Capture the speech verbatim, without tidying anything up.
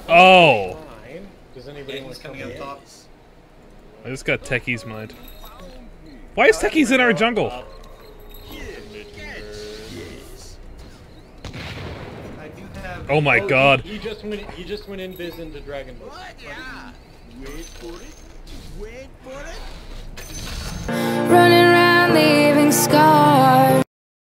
Oh! Does anybody want to come in? I just got Techies mind. Why is Techies in our jungle? Oh my god. He just went. He just went in biz into Dragon Boat.